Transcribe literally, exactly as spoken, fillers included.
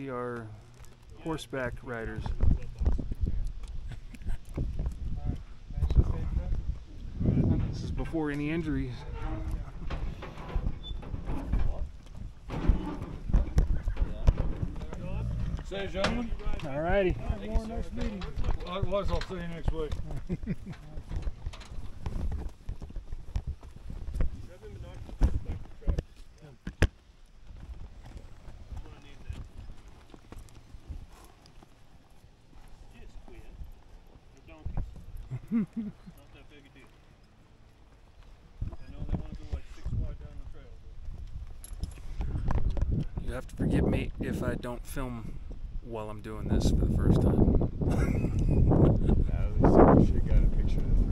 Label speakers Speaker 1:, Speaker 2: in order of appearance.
Speaker 1: We are horseback riders. This is before any injuries.
Speaker 2: Say, gentlemen.
Speaker 1: All righty.
Speaker 2: More next meeting. Otherwise, I'll see you next week.
Speaker 3: Not that big a deal. I know they want to go like six wide down the trail.
Speaker 1: You have to forgive me if I don't film while I'm doing this for the first time.
Speaker 4: Now, at least you should have got a picture of the